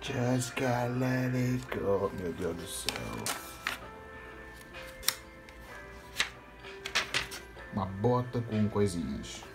Just gotta let it go. Meu Deus do céu. Uma bota com coisinhas.